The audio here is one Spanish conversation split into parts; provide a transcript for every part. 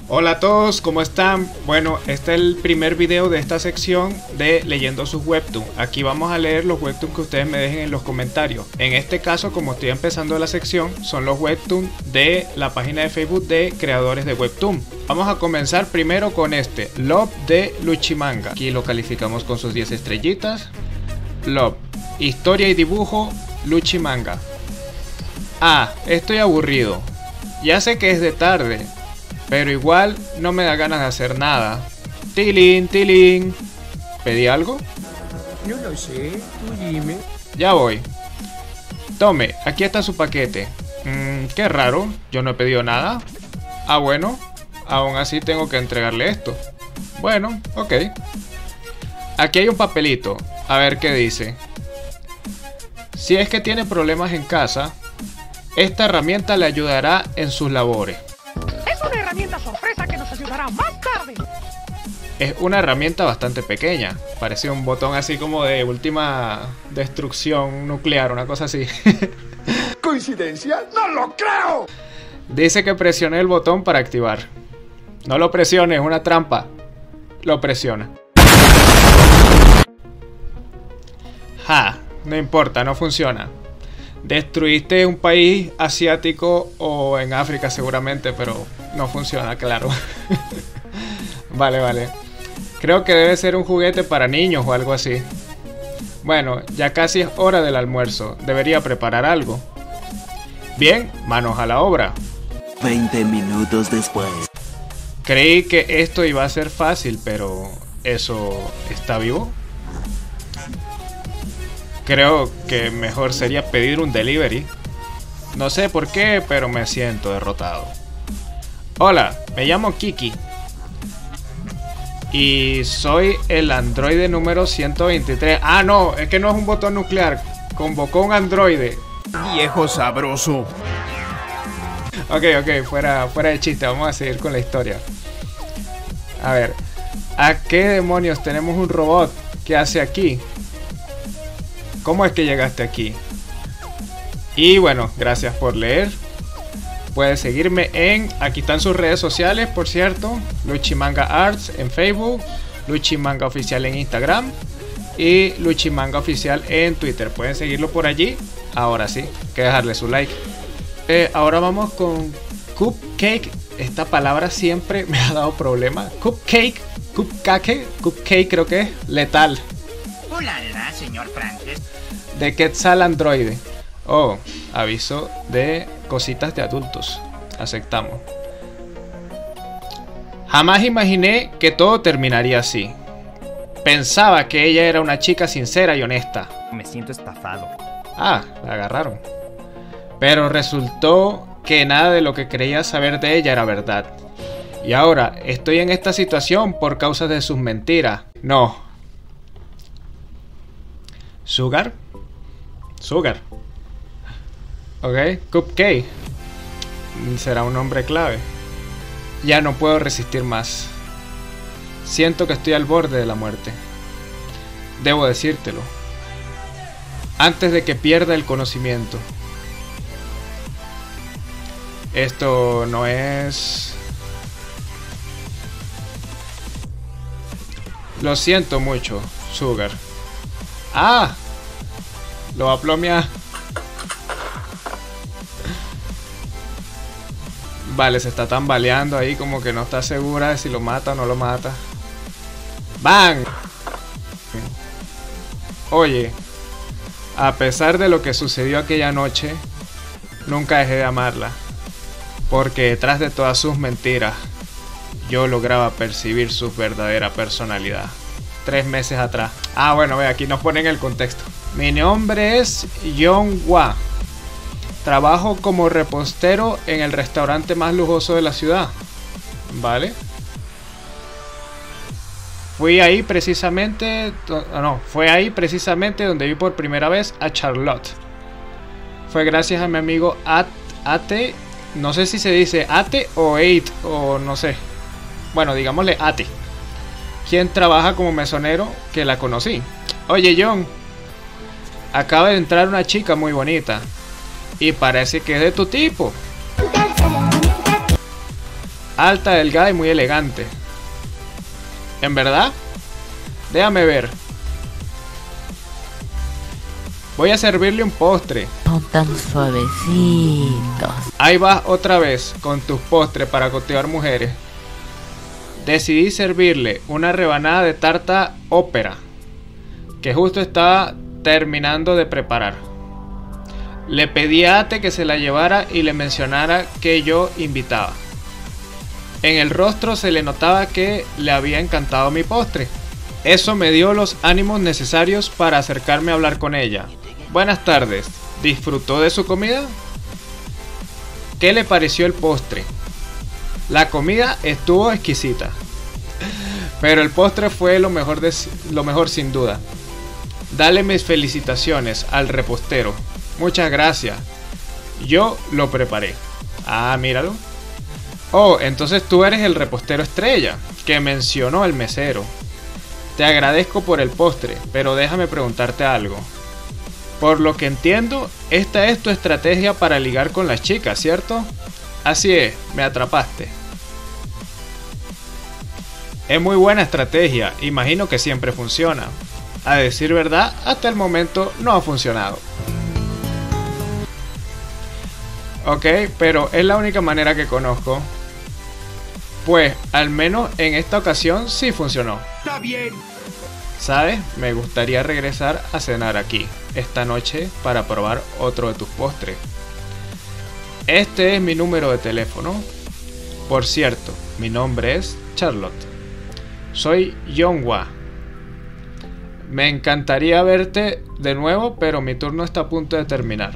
Hola a todos, ¿cómo están? Bueno, este es el primer video de esta sección de leyendo sus webtoons. Aquí vamos a leer los webtoons que ustedes me dejen en los comentarios. En este caso, como estoy empezando la sección, son los webtoons de la página de Facebook de creadores de webtoon. Vamos a comenzar primero con este, Love de Luchimanga. Aquí lo calificamos con sus 10 estrellitas. Love, historia y dibujo, Luchimanga. Ah, estoy aburrido. Ya sé que es de tarde, pero igual no me da ganas de hacer nada. Tilín, tilín. ¿Pedí algo? No lo sé, tú dime. Ya voy. Tome, aquí está su paquete. Qué raro, yo no he pedido nada. Ah, bueno, aún así tengo que entregarle esto. Bueno, ok. Aquí hay un papelito, a ver qué dice. Si es que tiene problemas en casa, esta herramienta le ayudará en sus labores. Es una herramienta sorpresa que nos ayudará más tarde. Es una herramienta bastante pequeña. Parece un botón así como de última destrucción nuclear, una cosa así. ¿Coincidencia? ¡No lo creo! Dice que presione el botón para activar. No lo presione, es una trampa. Lo presiona. Ja, no importa, no funciona. Destruiste un país asiático o en África seguramente, pero no funciona, claro. Vale. Creo que debe ser un juguete para niños o algo así. Bueno, ya casi es hora del almuerzo. Debería preparar algo. Bien, manos a la obra. 20 minutos después. Creí que esto iba a ser fácil, pero ¿eso está vivo? Creo que mejor sería pedir un delivery. No sé por qué, pero me siento derrotado. Hola, me llamo Kiki. Y soy el androide número 123. Ah, no, es que no es un botón nuclear. Convocó un androide. Viejo sabroso. Ok, fuera de chiste, vamos a seguir con la historia. A ver, ¿a qué demonios tenemos un robot? ¿Qué hace aquí? ¿Cómo es que llegaste aquí? Y bueno, gracias por leer. Puedes seguirme en... Aquí están sus redes sociales, por cierto. Luchimanga Arts en Facebook. Luchimanga Oficial en Instagram. Y Luchimanga Oficial en Twitter. Pueden seguirlo por allí. Ahora sí, hay que dejarle su like. Ahora vamos con Cupcake. Esta palabra siempre me ha dado problema. Cupcake creo que es letal. Hola, señor Francis. De Quetzal Androide. Oh, aviso de cositas de adultos. Aceptamos. Jamás imaginé que todo terminaría así. Pensaba que ella era una chica sincera y honesta. Me siento estafado. Ah, la agarraron. Pero resultó que nada de lo que creía saber de ella era verdad. Y ahora estoy en esta situación por causa de sus mentiras. No. Sugar. Ok, Cupcake. Será un nombre clave. Ya no puedo resistir más. Siento que estoy al borde de la muerte. Debo decírtelo. Antes de que pierda el conocimiento. Esto no es... Lo siento mucho, Sugar. ¡Ah! Lo aplomia. Vale, se está tambaleando ahí como que no está segura de si lo mata o no lo mata. ¡Bang! Oye, a pesar de lo que sucedió aquella noche, nunca dejé de amarla. Porque detrás de todas sus mentiras, yo lograba percibir su verdadera personalidad. 3 meses atrás. Ah, bueno, ve, aquí nos ponen el contexto. Mi nombre es Yonghua. Trabajo como repostero en el restaurante más lujoso de la ciudad. ¿Vale? Fue ahí precisamente donde vi por primera vez a Charlotte. Fue gracias a mi amigo Ate. No sé si se dice Ate o Eight o no sé. Bueno, digámosle Ate. Quien trabaja como mesonero que la conocí. Oye, John. Acaba de entrar una chica muy bonita. Y parece que es de tu tipo. Alta, delgada y muy elegante. ¿En verdad? Déjame ver. Voy a servirle un postre. Son tan suavecitos. Ahí vas otra vez con tus postres para cautivar mujeres. Decidí servirle una rebanada de tarta ópera que justo estaba terminando de preparar. Le pedí a Ate que se la llevara y le mencionara que yo invitaba. En el rostro se le notaba que le había encantado mi postre. Eso me dio los ánimos necesarios para acercarme a hablar con ella. Buenas tardes, ¿disfrutó de su comida? ¿Qué le pareció el postre? La comida estuvo exquisita, pero el postre fue lo mejor sin duda. Dale mis felicitaciones al repostero. Muchas gracias. Yo lo preparé. Ah, míralo. Oh, entonces tú eres el repostero estrella que mencionó el mesero. Te agradezco por el postre, pero déjame preguntarte algo. Por lo que entiendo, esta es tu estrategia para ligar con las chicas, ¿cierto? Así es, me atrapaste. Es muy buena estrategia, imagino que siempre funciona. A decir verdad, hasta el momento no ha funcionado. Ok, pero es la única manera que conozco. Pues, al menos en esta ocasión sí funcionó. Está bien. ¿Sabes? Me gustaría regresar a cenar aquí esta noche para probar otro de tus postres. Este es mi número de teléfono. Por cierto, mi nombre es Charlotte. Soy Yonghwa. Me encantaría verte de nuevo, pero mi turno está a punto de terminar.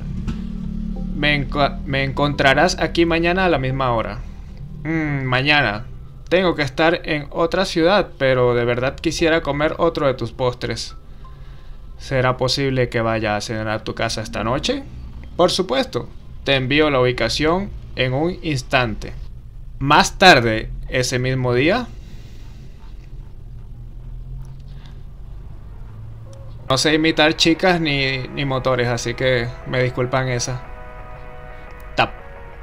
Me encontrarás aquí mañana a la misma hora. Mañana. Tengo que estar en otra ciudad, pero de verdad quisiera comer otro de tus postres. ¿Será posible que vaya a cenar a tu casa esta noche? Por supuesto. Te envío la ubicación en un instante. Más tarde, ese mismo día. No sé imitar chicas ni motores, así que me disculpan esa. Tap.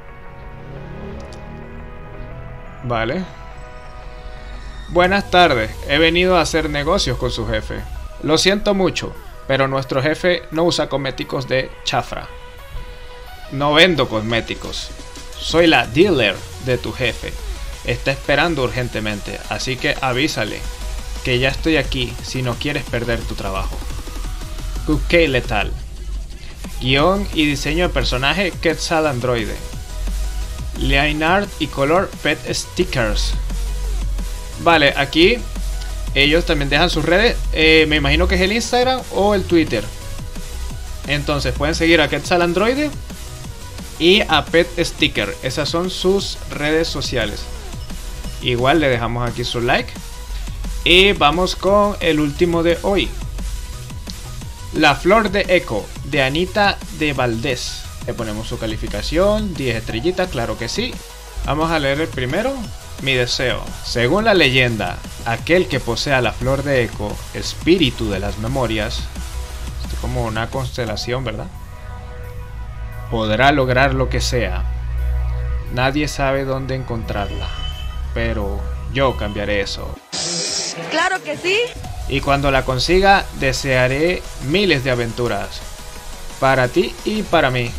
Vale. Buenas tardes, he venido a hacer negocios con su jefe. Lo siento mucho, pero nuestro jefe no usa cosméticos de chafra. No vendo cosméticos. Soy la dealer de tu jefe. Está esperando urgentemente, así que avísale que ya estoy aquí si no quieres perder tu trabajo. Cupcake Letal. Guión y diseño de personaje Quetzal Androide. Line art y color Pet Stickers. Vale, aquí ellos también dejan sus redes. Me imagino que es el Instagram o el Twitter. Entonces pueden seguir a Quetzal Androide y a Pet Sticker. Esas son sus redes sociales. Igual le dejamos aquí su like. Y vamos con el último de hoy. La flor de eco, de Anita de Valdés. Le ponemos su calificación, 10 estrellitas, claro que sí. Vamos a leer el primero. Mi deseo. Según la leyenda, aquel que posea la flor de eco, espíritu de las memorias, esto es como una constelación, ¿verdad? Podrá lograr lo que sea. Nadie sabe dónde encontrarla, pero yo cambiaré eso. ¡Claro que sí! Y cuando la consiga, desearé miles de aventuras. Para ti y para mí.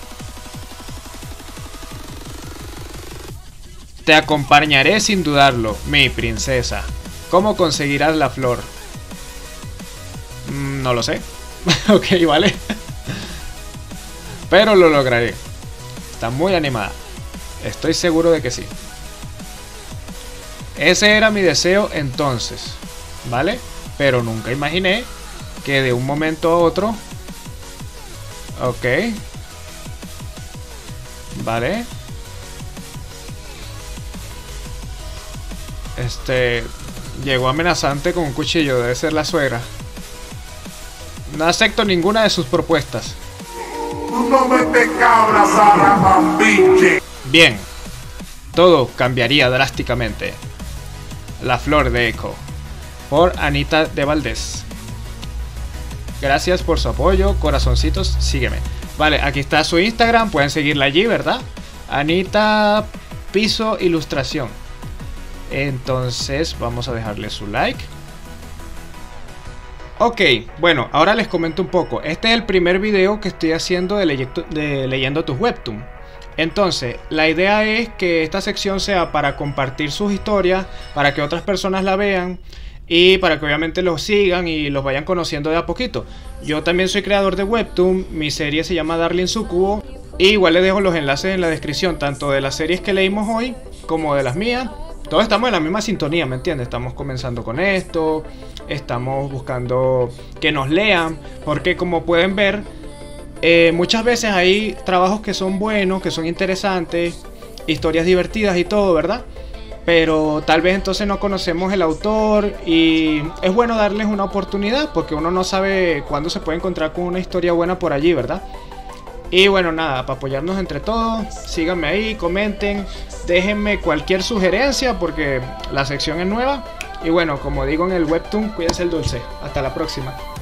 Te acompañaré sin dudarlo, mi princesa. ¿Cómo conseguirás la flor? No lo sé. Ok, vale. Pero lo lograré. Está muy animada. Estoy seguro de que sí. Ese era mi deseo entonces, ¿vale? Pero nunca imaginé que de un momento a otro... Ok. Vale. Llegó amenazante con un cuchillo. Debe ser la suegra. No acepto ninguna de sus propuestas. No me te cabras, Arramambiche. Bien. Todo cambiaría drásticamente. La flor de eco. Por Anita de Valdés. Gracias por su apoyo. Corazoncitos, sígueme. Vale, aquí está su Instagram. Pueden seguirla allí, ¿verdad? Anita piso ilustración. Entonces vamos a dejarle su like. Ok, bueno, ahora les comento un poco. Este es el primer video que estoy haciendo de leyendo tus webtoons. Entonces, la idea es que esta sección sea para compartir sus historias, para que otras personas la vean y para que obviamente los sigan y los vayan conociendo de a poquito. Yo también soy creador de webtoon, mi serie se llama Darling Sucubo y igual les dejo los enlaces en la descripción, tanto de las series que leímos hoy como de las mías. Todos estamos en la misma sintonía, ¿me entiendes? Estamos comenzando con esto, estamos buscando que nos lean, porque como pueden ver, muchas veces hay trabajos que son buenos, que son interesantes, historias divertidas y todo, ¿verdad? Pero tal vez entonces no conocemos el autor y es bueno darles una oportunidad porque uno no sabe cuándo se puede encontrar con una historia buena por allí, ¿verdad? Y bueno, nada, para apoyarnos entre todos, síganme ahí, comenten, déjenme cualquier sugerencia porque la sección es nueva. Y bueno, como digo en el webtoon, cuídense el dulce. Hasta la próxima.